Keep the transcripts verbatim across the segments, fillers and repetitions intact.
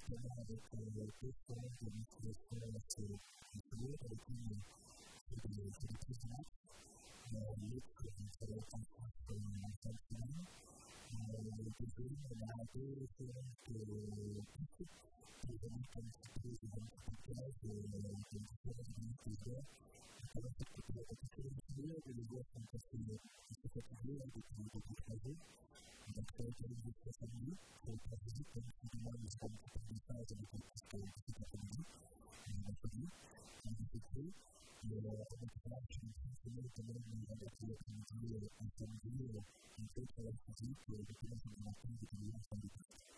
notamment avec deux formes de motivation assez lourdes, avec une c'est des prises de match, l'autre c'est un travail intensif en fin de semaine. Le deuxième, on a deux séances de piste, pour vraiment un petit peu de découpage de différentes minutes de joueurs. Alors, c'est que pour la question de joueurs, les joueurs sont assez fatigués depuis trois jours. Donc, ça a été une question de minutes, pour le temps physique, même si du moins, ils seront un petit peu de phase avec un petit peu de après-midi, mercredi, comme je l'ai fait. Et avec ça, je suis fonctionné quand même avec l'après-midi, un samedi, une fois pour la physique, depuis la semaine matin, depuis le samedi.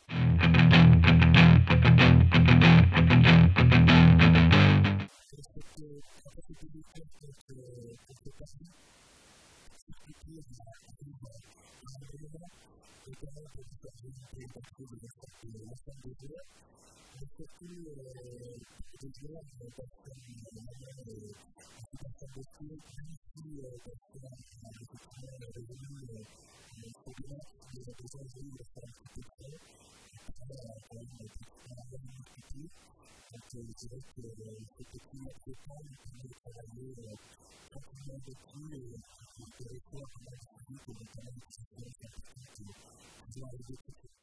Cette capacité de faire contre Paris, c'est plutôt un élément de permettre de faire des idées d'accueil de l'ensemble des joueurs, mais surtout des joueurs qui personne qui personne de pied, même si personne a effectivement résolu le problème qui est déjà joué de faire un petit peu de temps, après quand même pratiquement rien discuté. Donc je dirais que ce petit laps de temps nous permet de travailler tranquillement dessus et de réfléchir à la physique et notamment les situations importantes qui vont arriver tout de suite.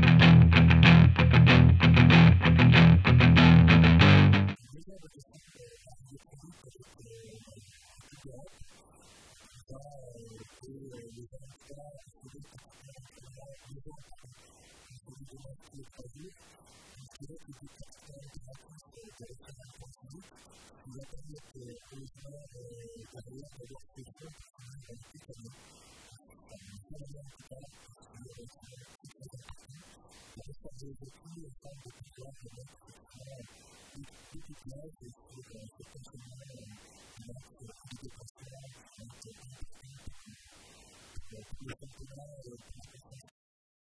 Déjà, la question de l'arrivée publique avec l'équipe d'Europe, là, les vingt-trois, c'est des particulièrement les gens qui ont des matchs tous les trois jours. Je dirais que des particulièrement de référents physiques qui va permettre aux joueurs derrière d'avoir des choses qui sont dans l'équipe d'Europe. C'est vraiment en tout cas, il y a des choses qui sont importantes. La ressource des équipes, la forme de pouvoir de mettre effectivement des titulaires et sur certains chemins